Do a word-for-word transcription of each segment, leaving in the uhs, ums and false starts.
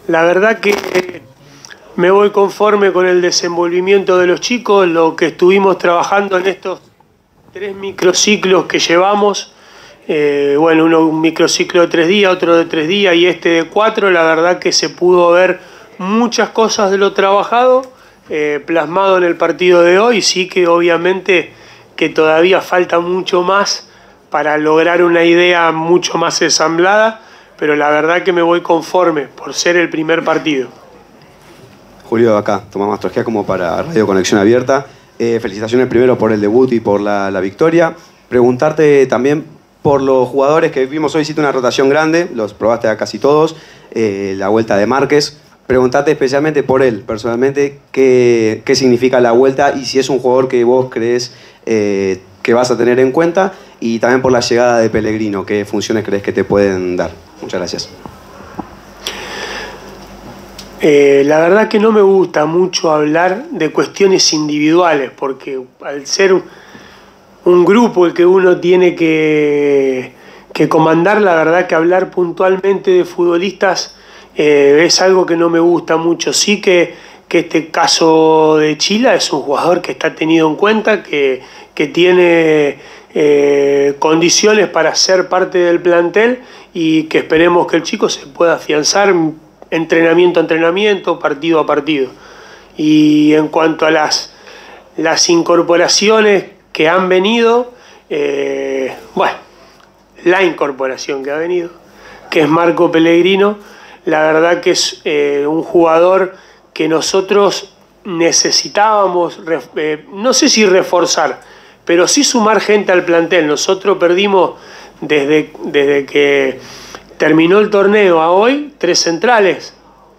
La verdad que me voy conforme con el desenvolvimiento de los chicos, lo que estuvimos trabajando en estos tres microciclos que llevamos. Eh, bueno, uno un microciclo de tres días, otro de tres días y este de cuatro. La verdad que se pudo ver muchas cosas de lo trabajado eh, plasmado en el partido de hoy. Sí que obviamente que todavía falta mucho más para lograr una idea mucho más ensamblada, pero la verdad que me voy conforme por ser el primer partido. Julio, acá, Tomás Mastrojea como para Radio Conexión Abierta. Eh, felicitaciones primero por el debut y por la, la victoria. Preguntarte también por los jugadores que vimos hoy, hiciste una rotación grande, los probaste a casi todos, eh, la vuelta de Márquez. Preguntarte especialmente por él, personalmente, qué, qué significa la vuelta y si es un jugador que vos crees eh, que vas a tener en cuenta, y también por la llegada de Pellegrino, qué funciones crees que te pueden dar. Muchas gracias. Eh, la verdad que no me gusta mucho hablar de cuestiones individuales, porque al ser un grupo el que uno tiene que, que comandar, la verdad que hablar puntualmente de futbolistas eh, es algo que no me gusta mucho. Sí que, que este caso de Chila es un jugador que está tenido en cuenta, que, que tiene eh, condiciones para ser parte del plantel y que esperemos que el chico se pueda afianzar entrenamiento a entrenamiento, partido a partido. Y en cuanto a las, las incorporaciones que han venido, eh, bueno, la incorporación que ha venido, que es Marco Pellegrino, la verdad que es eh, un jugador que nosotros necesitábamos, eh, no sé si reforzar, pero sí sumar gente al plantel. Nosotros perdimos desde, desde que terminó el torneo a hoy tres centrales,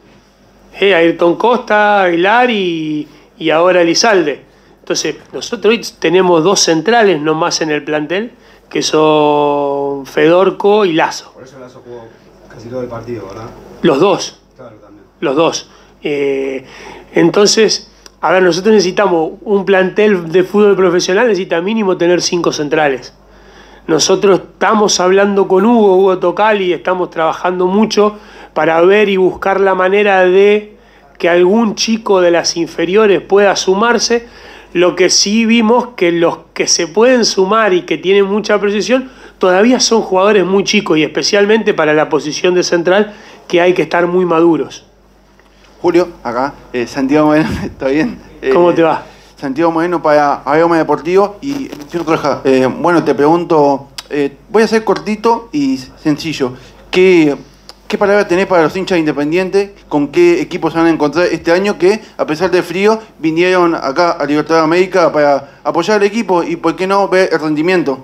eh, Ayrton Costa, Aguilar y, y ahora Elizalde. Entonces nosotros hoy tenemos dos centrales nomás en el plantel, que son Fedorco y Lazo. Por eso Lazo jugó casi todo el partido, ¿verdad? Los dos. Claro, también. Los dos. Eh, entonces, a ver, nosotros necesitamos un plantel de fútbol profesional, necesita mínimo tener cinco centrales. Nosotros estamos hablando con Hugo, Hugo Tocali, estamos trabajando mucho para ver y buscar la manera de que algún chico de las inferiores pueda sumarse. Lo que sí vimos que los que se pueden sumar y que tienen mucha precisión todavía son jugadores muy chicos, y especialmente para la posición de central, que hay que estar muy maduros. Julio, acá, eh, Santiago Moreno, ¿está bien? Eh, ¿Cómo te va? Santiago Moreno para Avioma Deportivo. Y eh, bueno, te pregunto, eh, voy a ser cortito y sencillo. ¿Qué, qué palabra tenés para los hinchas independientes? ¿Con qué equipos se van a encontrar este año que, a pesar del frío, vinieron acá a Libertadores América para apoyar al equipo y, por qué no, ver el rendimiento?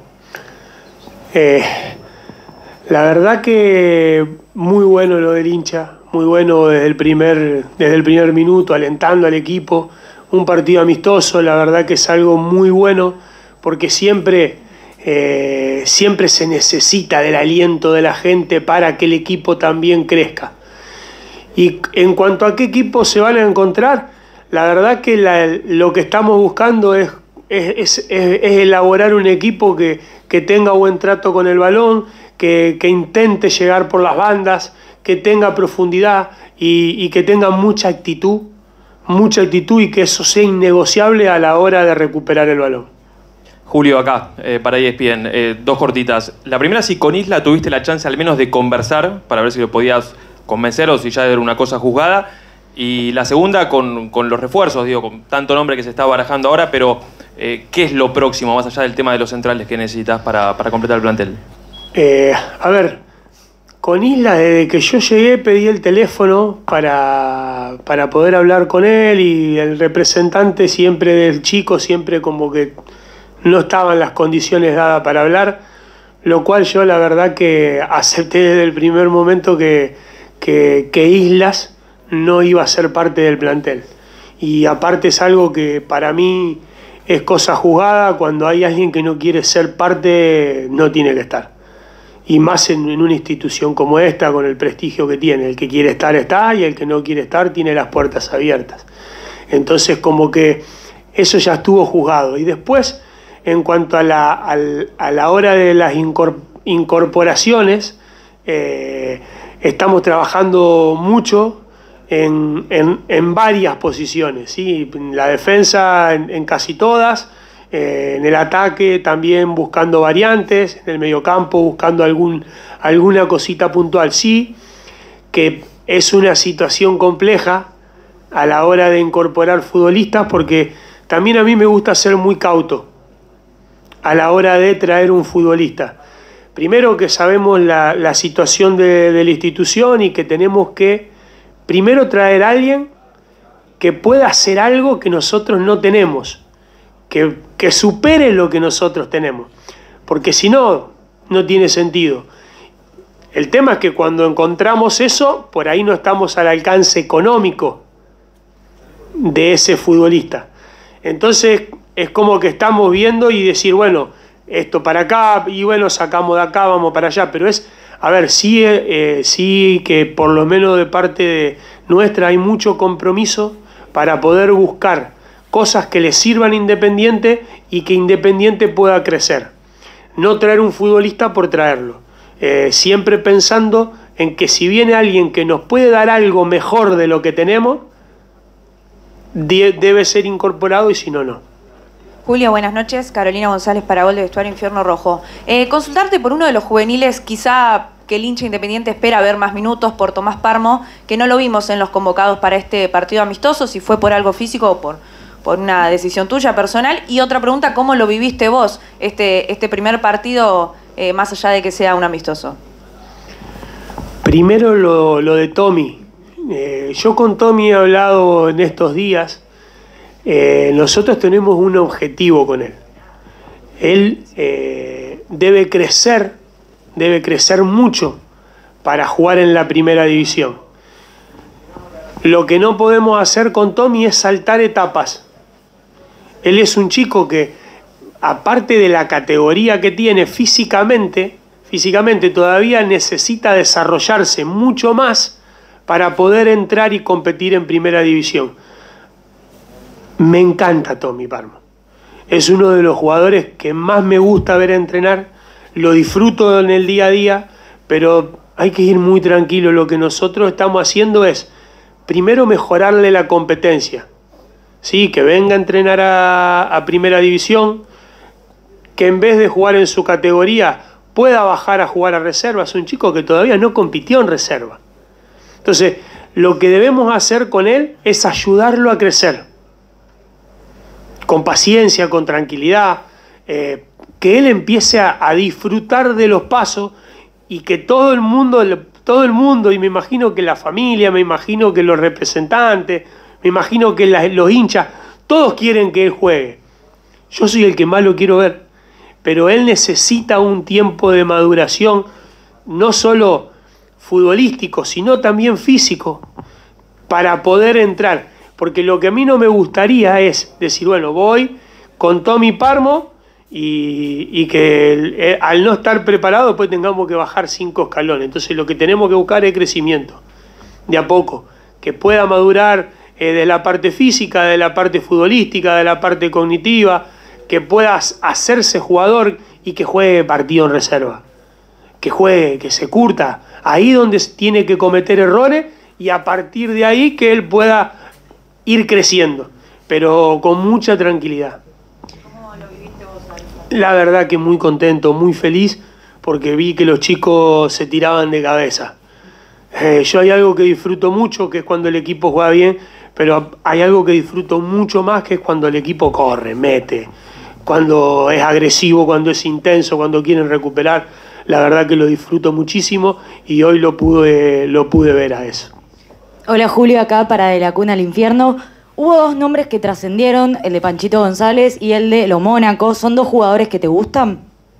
Eh, la verdad que muy bueno lo del hincha, muy bueno desde el primer, desde el primer minuto, alentando al equipo. Un partido amistoso, la verdad que es algo muy bueno, porque siempre, eh, siempre se necesita del aliento de la gente para que el equipo también crezca. Y en cuanto a qué equipos se van a encontrar, la verdad que la, lo que estamos buscando es, es, es, es elaborar un equipo que, que tenga buen trato con el balón, que, que intente llegar por las bandas, que tenga profundidad y, y que tenga mucha actitud, mucha actitud y que eso sea innegociable a la hora de recuperar el balón. Julio, acá, eh, para E S P N, eh, dos cortitas. La primera, si con Isla tuviste la chance al menos de conversar, para ver si lo podías convencer o si ya era una cosa juzgada. Y la segunda, con, con los refuerzos, digo, con tanto nombre que se está barajando ahora, pero eh, ¿qué es lo próximo, más allá del tema de los centrales, que necesitas para, para completar el plantel? Eh, a ver, con Isla, desde que yo llegué, pedí el teléfono para, para poder hablar con él, y el representante siempre del chico, siempre como que no estaban las condiciones dadas para hablar, lo cual yo la verdad que acepté desde el primer momento que, que, que Islas no iba a ser parte del plantel. Y aparte es algo que para mí es cosa juzgada. Cuando hay alguien que no quiere ser parte, no tiene que estar. Y más en, en una institución como esta, con el prestigio que tiene. El que quiere estar, está, y el que no quiere estar, tiene las puertas abiertas. Entonces, como que eso ya estuvo juzgado. Y después, en cuanto a la, a, a la hora de las incorporaciones, eh, estamos trabajando mucho en, en, en varias posiciones, ¿sí? En la defensa en, en casi todas, eh, en el ataque también buscando variantes, en el mediocampo buscando algún, alguna cosita puntual, sí, que es una situación compleja a la hora de incorporar futbolistas, porque también a mí me gusta ser muy cauto a la hora de traer un futbolista. Primero que sabemos la, la situación de, de la institución y que tenemos que primero traer a alguien que pueda hacer algo que nosotros no tenemos, que, que supere lo que nosotros tenemos, porque si no, no tiene sentido. El tema es que cuando encontramos eso, por ahí no estamos al alcance económico de ese futbolista. Entonces es como que estamos viendo y decir, bueno, esto para acá, y bueno, sacamos de acá, vamos para allá, pero es, a ver, sí, eh, sí que por lo menos de parte de nuestra hay mucho compromiso para poder buscar cosas que le sirvan a Independiente y que Independiente pueda crecer. No traer un futbolista por traerlo, eh, siempre pensando en que si viene alguien que nos puede dar algo mejor de lo que tenemos, de, debe ser incorporado y si no, no. Julio, buenas noches. Carolina González para Gol de Vestuario Infierno Rojo. Eh, consultarte por uno de los juveniles, quizá que el hincha Independiente espera ver más minutos, por Tomás Parmo, que no lo vimos en los convocados para este partido amistoso, si fue por algo físico o por, por una decisión tuya personal. Y otra pregunta, ¿cómo lo viviste vos este, este primer partido, eh, más allá de que sea un amistoso? Primero lo, lo de Tommy. Eh, yo con Tommy he hablado en estos días. Eh, nosotros tenemos un objetivo con él. Él eh, debe crecer, debe crecer mucho para jugar en la primera división. Lo que no podemos hacer con Tommy es saltar etapas. Él es un chico que, aparte de la categoría que tiene físicamente, físicamente todavía necesita desarrollarse mucho más para poder entrar y competir en primera división. Me encanta Tommy Parmo. Es uno de los jugadores que más me gusta ver entrenar. Lo disfruto en el día a día, pero hay que ir muy tranquilo. Lo que nosotros estamos haciendo es, primero, mejorarle la competencia. Sí, que venga a entrenar a, a primera división, que en vez de jugar en su categoría, pueda bajar a jugar a reserva. Es un chico que todavía no compitió en reserva. Entonces, lo que debemos hacer con él es ayudarlo a crecer. Con paciencia, con tranquilidad, eh, que él empiece a, a disfrutar de los pasos y que todo el mundo, todo el mundo, y me imagino que la familia, me imagino que los representantes, me imagino que la, los hinchas, todos quieren que él juegue. Yo soy el que más lo quiero ver, pero él necesita un tiempo de maduración, no solo futbolístico, sino también físico, para poder entrar. Porque lo que a mí no me gustaría es decir, bueno, voy con Tommy Parmo y, y que el, eh, al no estar preparado después tengamos que bajar cinco escalones. Entonces lo que tenemos que buscar es crecimiento, de a poco, que pueda madurar eh, de la parte física, de la parte futbolística, de la parte cognitiva, que pueda hacerse jugador y que juegue partido en reserva, que juegue, que se curta, ahí donde tiene que cometer errores y a partir de ahí que él pueda ir creciendo, pero con mucha tranquilidad. ¿Cómo lo viviste vos, Alex? La verdad que muy contento, muy feliz, porque vi que los chicos se tiraban de cabeza. Eh, yo hay algo que disfruto mucho, que es cuando el equipo juega bien, pero hay algo que disfruto mucho más, que es cuando el equipo corre, mete, cuando es agresivo, cuando es intenso, cuando quieren recuperar. La verdad que lo disfruto muchísimo y hoy lo pude, lo pude ver a eso. Hola Julio, acá para De la Cuna al Infierno. Hubo dos nombres que trascendieron, el de Panchito González y el de Lo Mónaco. ¿Son dos jugadores que te gustan?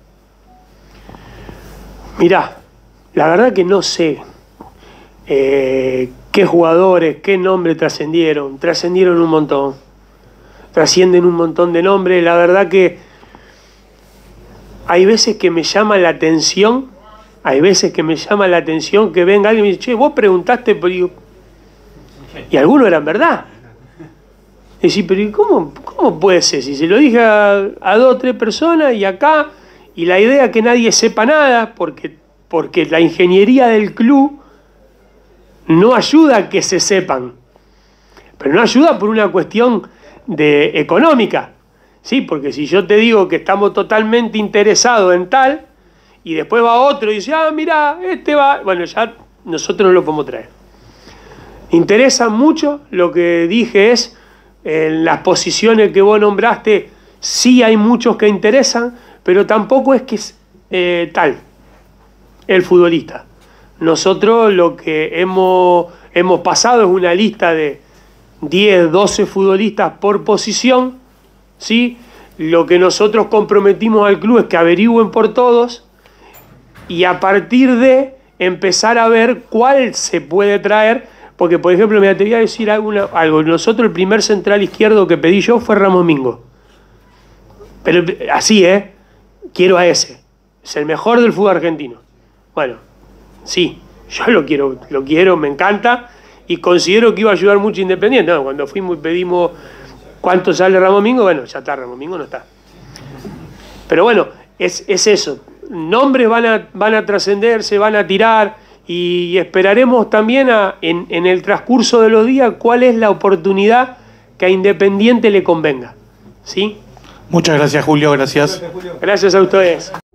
Mirá, la verdad que no sé eh, qué jugadores, qué nombres trascendieron. Trascendieron un montón. Trascienden un montón de nombres. La verdad que hay veces que me llama la atención, hay veces que me llama la atención que venga alguien y me dice, che, vos preguntaste por... Y algunos eran verdad. Es decir, pero ¿cómo, cómo puede ser? Si se lo dije a, a dos o tres personas y acá, y la idea es que nadie sepa nada, porque, porque la ingeniería del club no ayuda a que se sepan, pero no ayuda por una cuestión de económica, ¿sí? Porque si yo te digo que estamos totalmente interesados en tal, y después va otro y dice, ah, mira, este va, bueno, ya nosotros no lo podemos traer. Interesa mucho, lo que dije es, en las posiciones que vos nombraste, sí hay muchos que interesan, pero tampoco es que es eh, tal el futbolista. Nosotros lo que hemos, hemos pasado es una lista de diez, doce futbolistas por posición, ¿sí? Lo que nosotros comprometimos al club es que averigüen por todos y a partir de empezar a ver cuál se puede traer, porque por ejemplo, me atreví a decir alguna, algo, nosotros el primer central izquierdo que pedí yo fue Ramón Mingo. Pero así, ¿eh? Quiero a ese. Es el mejor del fútbol argentino. Bueno, sí, yo lo quiero, lo quiero, me encanta y considero que iba a ayudar mucho a Independiente. No, cuando fuimos y pedimos cuánto sale Ramón Mingo, bueno, ya está, Ramón Mingo no está. Pero bueno, es, es eso. Nombres van a, van a trascender, se van a tirar y esperaremos también a, en, en el transcurso de los días cuál es la oportunidad que a Independiente le convenga. ¿Sí? Muchas gracias, Julio. Gracias. Gracias a ustedes.